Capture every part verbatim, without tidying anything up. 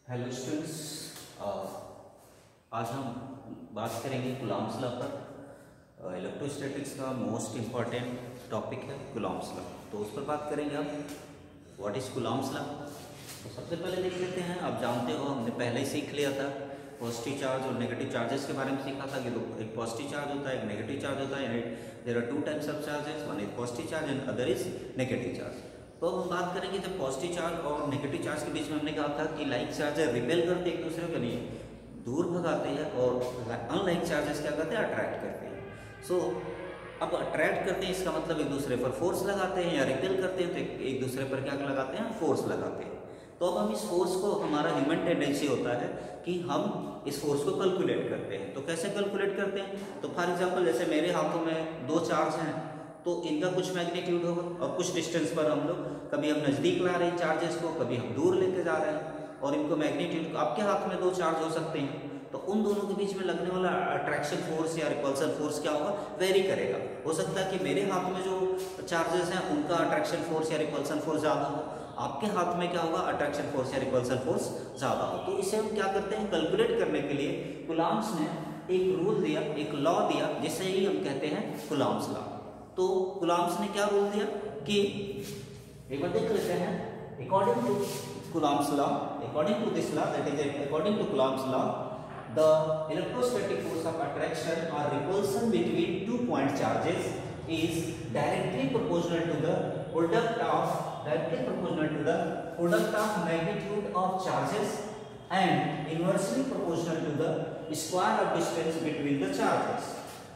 Hello students, आज हम बात करेंगे कूलॉम्स लॉ पर। इलेक्ट्रोस्टैटिक्स का मोस्ट इम्पॉर्टेंट टॉपिक है कूलॉम्स लॉ, तो उस पर बात करेंगे हम। What is Coulomb's law? तो सबसे पहले देख लेते हैं। आप जानते हो, हमने पहले ही सीख लिया था पॉजिटिव चार्ज और नेगेटिव चार्जेस के बारे में सीखा था कि दो, एक पॉजिटिव चार्ज होता है, एक नेगेटिव चार्ज होता है। There are two types of charges, one is positive charge and other is negative charge. तो हम बात करेंगे जब पॉजिटिव चार्ज और नेगेटिव चार्ज के बीच में हमने कहा था कि लाइक चार्जेस रिपेल करते हैं एक दूसरे को, नहीं दूर भगाते हैं, और अनलाइक चार्जेस क्या करते हैं, अट्रैक्ट करते हैं। सो so, अब अट्रैक्ट करते हैं इसका मतलब एक दूसरे पर फोर्स लगाते हैं, या रिपेल करते हैं तो एक दूसरे पर क्या लगाते हैं, फोर्स लगाते हैं। तो अब हम इस फोर्स को, हमारा ह्यूमन टेंडेंसी होता है कि हम इस फोर्स को कैलकुलेट करते हैं। तो कैसे कैलकुलेट करते हैं? तो फॉर एग्जांपल जैसे मेरे हाथों में दो चार्ज हैं, तो इनका कुछ मैग्नीट्यूड होगा और कुछ डिस्टेंस पर हम लोग, कभी हम नज़दीक ला रहे हैं चार्जेस को, कभी हम दूर लेके जा रहे हैं, और इनको मैग्नीट्यूड, आपके हाथ में दो चार्ज हो सकते हैं, तो उन दोनों के बीच में लगने वाला अट्रैक्शन फोर्स या रिपल्सन फोर्स क्या होगा, वेरी करेगा। हो सकता है कि मेरे हाथ में जो चार्जेस हैं उनका अट्रैक्शन फोर्स या रिपल्सन फोर्स ज़्यादा हो, आपके हाथ में क्या होगा, अट्रैक्शन फोर्स या रिपल्सन फोर्स ज़्यादा हो। तो इसे हम क्या करते हैं, कैलकुलेट करने के लिए कूलॉम्स ने एक रूल दिया, एक लॉ दिया, जिसे ही हम कहते हैं कूलॉम्स लॉ। तो कूलॉम्स ने क्या रूल दिया कि एक बार देख लेते हैं। According to Coulomb's law, according to this law, that is according to Coulomb's law, the electrostatic force of attraction or repulsion between two point charges is directly proportional to the product of directly proportional to the product of magnitude of charges and inversely proportional to the square of distance between the charges.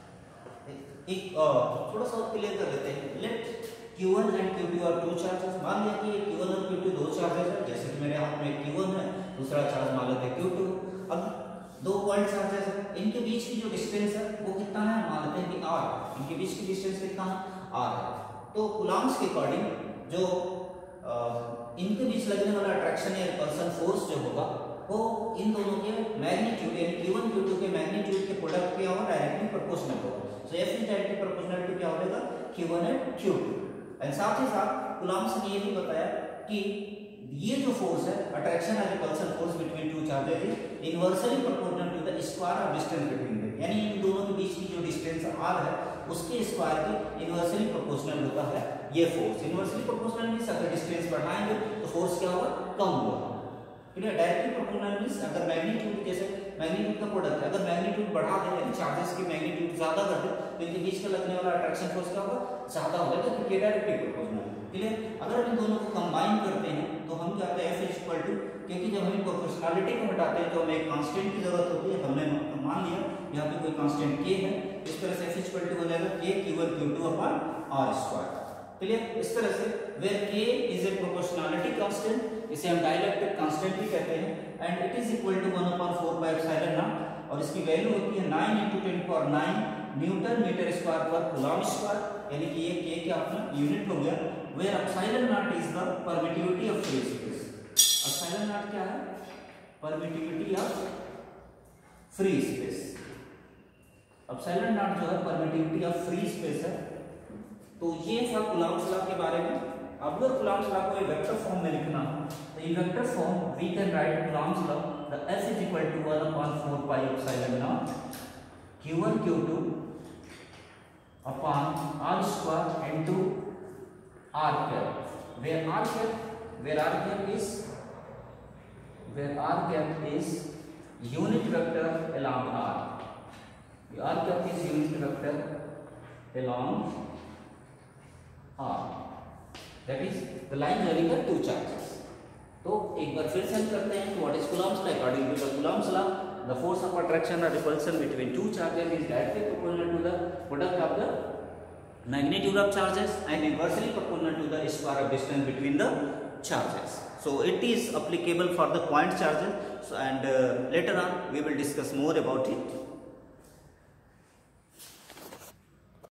एक थोड़ा सा और clear कर लेते हैं। Let Q one and Q two are two charges. मान लिया कि Q वन और Q टू दो चार्जेस है, जैसे कि मेरे हाथ में Q वन है, दूसरा चार्ज मान लेते हैं Q टू। अब दो पॉइंट चार्जेस है, इनके बीच की जो डिस्टेंस है वो कितना है, मान लेते हैं कि R। इनके बीच की डिस्टेंस कितना है, R है। तो कूलॉम्स के अकॉर्डिंग जो आ, इनके बीच लगने वाला अट्रैक्शन या रिपल्सन फोर्स जो होगा वो इन दोनों के मैग्नीट्यूड यानी Q वन Q टू के मैग्नीट्यूड के प्रोडक्ट क्या होगा, डायरेक्टली प्रोपोर्शनल होगा। So F is directly proportional to क्या होगा, Q one and Q two. And साथ ही साथ कूलॉम्स ने ये भी बताया कि ये जो फोर्स है, अट्रैक्शन और repulsion force between two charges is inversely proportional to the square of distance between them, यानी इन दोनों के बीच की जो डिस्टेंस r है उसके स्क्वायर के इनवर्सली प्रोपोर्शनल होता है ये फोर्स। इनवर्सली प्रोपोर्शनल मींस अगर डिस्टेंस बढ़ाएंगे तो फोर्स क्या होगा, कम होगा। क्लियर? डायरेक्टली प्रोपोर्शनल मींस अगर मैग्नीट्यूड, जैसे मैग्नीट्यूड का प्रोडक्ट है, अगर मैग्नीट्यूड बढ़ा दें यानी चार्जेस की मैग्नीट्यूड ज्यादा कर दें तो इनके बीच का लगने वाला अट्रैक्शन फोर्स क्या होगा, ज्यादा होगा, तो क्योंकि डायरेक्टली प्रोपोर्शनल। क्लियर? अगर इन दोनों को कंबाइन करते हैं तो हम क्या कहते हैं, F इज इक्वल टू, क्योंकि जब हम प्रोपोर्शनलिटी को हटाते हैं तो हमें एक कांस्टेंट की जरूरत होती है। हमने मान लिया यहाँ पे कोई कांस्टेंट k है, इस तरह से F इज इक्वल टू हो जाएगा k Q one Q two upon R square. Clear? इस तरह से where k is a proportionality constant, इसे हम डाइलेक्ट्रिक कांस्टेंट भी कहते हैं, and it is equal to one upon four by epsilon naught, और इसकी वैल्यू होती है nine into ten power nine newton metre square per coulomb square, यानी कि ये k क्या अपना यूनिट हो गया। Where epsilon naught is the permittivity of free space. Epsilon naught क्या है, permittivity of free space. Epsilon naught जो है परमिटिविटी ऑफ फ्री स्पेस है। तो ये था कूलॉम्स लॉ के बारे में। अब अगर कूलॉम्स लॉ को वेक्टर फॉर्म में लिखना हो तो in vector form we can write Coulomb's law the F is equal to one upon four pi epsilon naught Q one Q two upon R square into R cap, where R cap where R cap is where R cap is unit vector along R. R cap is unit vector along R. That is the line joining the two charges. तो एक बार फिर से हम करते हैं कि what is Coulomb's law. According to the Coulomb's law, the force of attraction or repulsion between two charges is directly proportional to the product of the magnitude of charges and inversely proportional to the square of distance between the charges. So it is applicable for the point charges. So, and uh, later on we will discuss more about it.